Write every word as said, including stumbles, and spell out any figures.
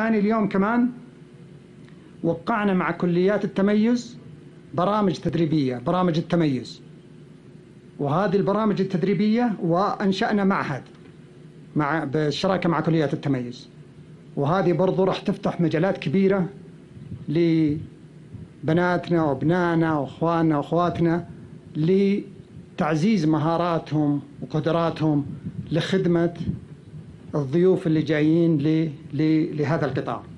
ثاني اليوم كمان وقعنا مع كليات التميز برامج تدريبية، برامج التميز، وهذه البرامج التدريبية وأنشأنا معهد مع بالشراكة مع كليات التميز، وهذه برضو راح تفتح مجالات كبيرة لبناتنا وابنائنا واخواننا واخواتنا لتعزيز مهاراتهم وقدراتهم لخدمة الضيوف اللي جايين لهذا القطاع.